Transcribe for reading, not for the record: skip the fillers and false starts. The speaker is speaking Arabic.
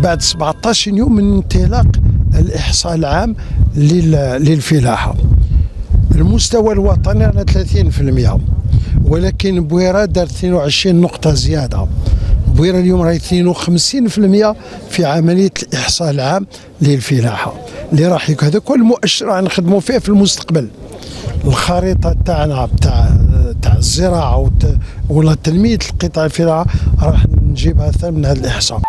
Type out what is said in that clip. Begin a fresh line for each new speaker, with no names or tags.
بعد 17 يوم من انطلاق الإحصاء العام للفلاحة. المستوى الوطني على 30%، ولكن بويرة دار 22 نقطة زيادة. بويرة اليوم راهي 52% في عملية الإحصاء العام للفلاحة اللي راح يكون هذا كل مؤشر راح نخدموا فيه في المستقبل. الخريطة تاعنا تاع الزراعة ولا تنمية القطاع الفلاحة راح نجيبها من هذا الإحصاء.